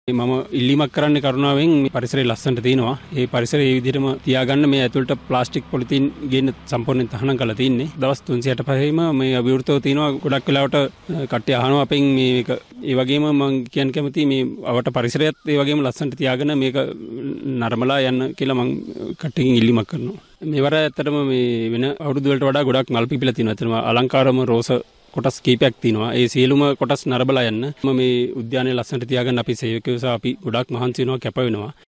මම ඉල්ලීමක් කරන්න කරුණාවෙන් මේ පරිසරය ලස්සනට තියෙනවා. ඒ පරිසරය ඒ විදිහටම තියාගන්න මේ ඇතුළට ප්ලාස්ටික් පොලිතීන් ගේන්න සම්පූර්ණයෙන් තහනම් කරලා තින්නේ. දවස් 365ම මේ අවිවෘතව තියෙනවා. ගොඩක් වෙලාවට කට්ටිය අහනවා අපෙන් මේක. ඒ වගේම මම කියන්න කැමතියි මේ අවට පරිසරයත් ඒ වගේම ලස්සනට තියාගෙන මේක නරඹලා යන්න කියලා මම කට්ටියකින් ඉල්ලීමක් කරනවා. මේවර ඇත්තටම මේ වෙන අවුරුදු වලට වඩා ගොඩක් මල් පිපිලා තියෙනවා. එතන අලංකාරම රෝස කොටස් කීපයක් තියෙනවා. ඒ සියලුම කොටස් නරඹලා යන්න. මේ උද්‍යානයේ ලස්සනට තියාගන්න අපි සේවකයෝ සහ අපි ගොඩක් මහන්සි වෙනවා, කැප වෙනවා.